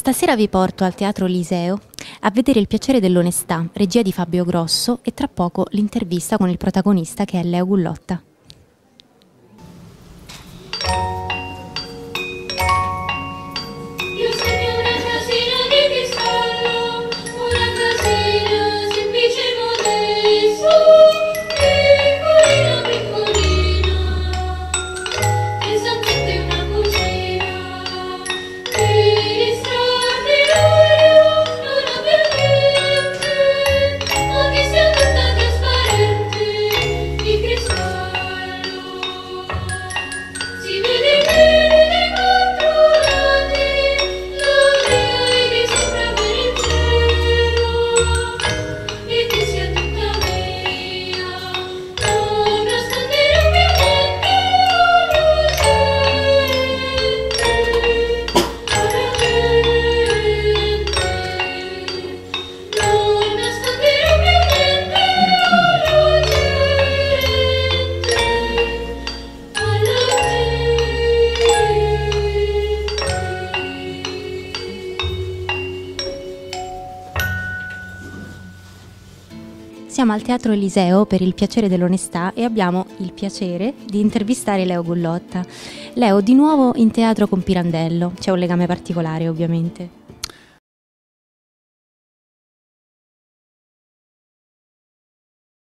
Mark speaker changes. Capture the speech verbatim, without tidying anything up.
Speaker 1: Stasera vi porto al Teatro Eliseo a vedere Il piacere dell'onestà, regia di Fabio Grosso, e tra poco l'intervista con il protagonista, che è Leo Gullotta. Siamo al Teatro Eliseo per Il piacere dell'onestà e abbiamo il piacere di intervistare Leo Gullotta. Leo, di nuovo in teatro con Pirandello, c'è un legame particolare ovviamente.